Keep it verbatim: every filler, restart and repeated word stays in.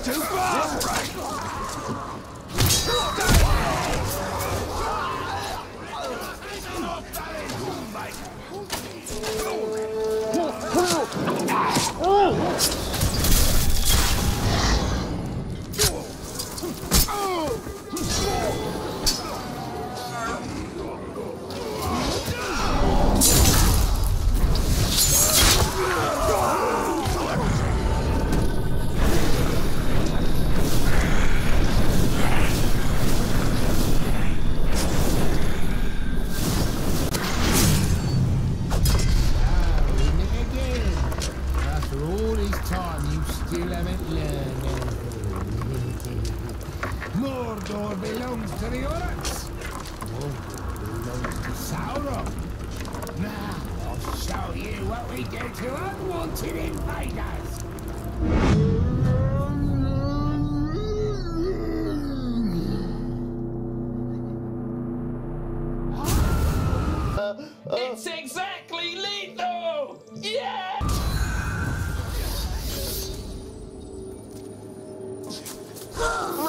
too far! Mordor belongs to the Uruk. Mordor belongs to Sauron. Now I'll show you what we do to unwanted invaders. It's exactly lethal! Yeah! Oh!